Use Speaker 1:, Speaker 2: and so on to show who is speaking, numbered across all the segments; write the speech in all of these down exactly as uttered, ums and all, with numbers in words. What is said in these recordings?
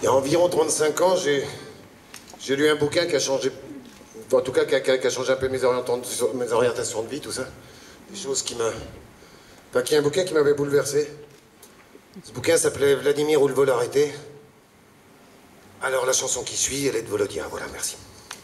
Speaker 1: Il y a environ trente-cinq ans, j'ai j'ai lu un bouquin qui a changé, en tout cas qui a, qui a, qui a changé un peu mes, orientations, mes orientations de vie, tout ça. Des choses qui m'a... Enfin, qui est un bouquin qui m'avait bouleversé. Ce bouquin s'appelait Vladimir ou le vol arrêté. Alors la chanson qui suit, elle est de Volodya. Voilà, merci.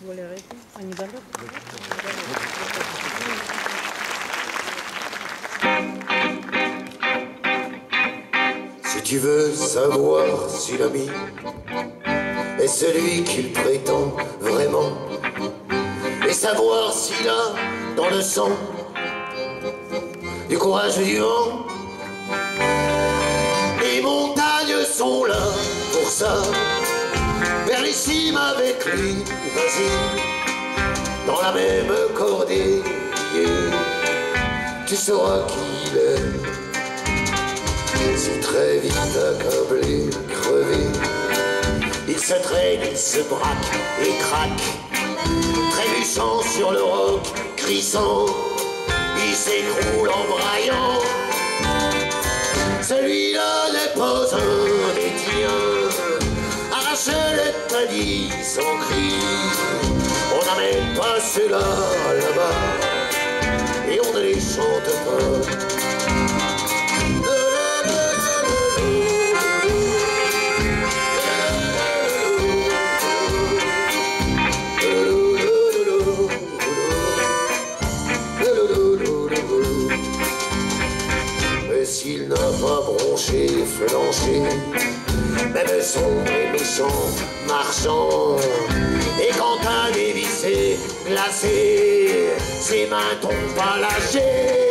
Speaker 1: Si tu veux savoir si l'ami est celui qu'il prétend vraiment, et savoir s'il a dans le sang du courage du vent, les montagnes sont là pour ça. Vers les cimes avec lui, vas-y, dans la même cordée, tu sauras qui il est. Si très vite accablé, crevé, il se traîne, il se braque et craque, trébuchant sur le roc, crissant, il s'écroule en braillant. Celui-là n'est pas un des tiens, arrache les talis sans cri. On n'amène pas ceux-là là-bas et on ne les chante pas. S'il n'a pas bronché, flanché, même sombre et méchant, marchand, et quand un dévissé, glacé, ses mains t'ont pas lâché.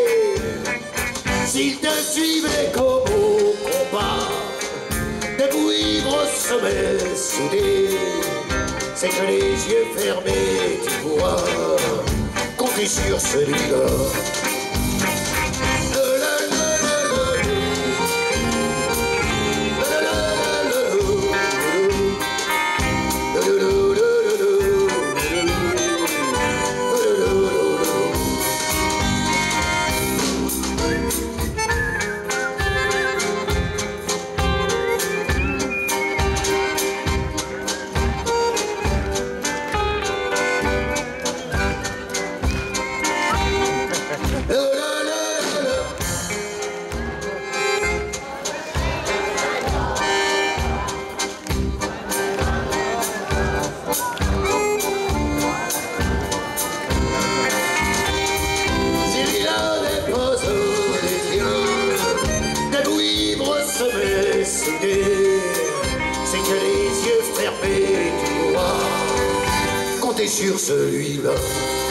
Speaker 1: S'il te suivait comme au combat, debout ivre au sommet soudé, c'est que les yeux fermés, tu pourras compter sur celui-là. C'est que les yeux fermés, tu pourras compter sur celui-là.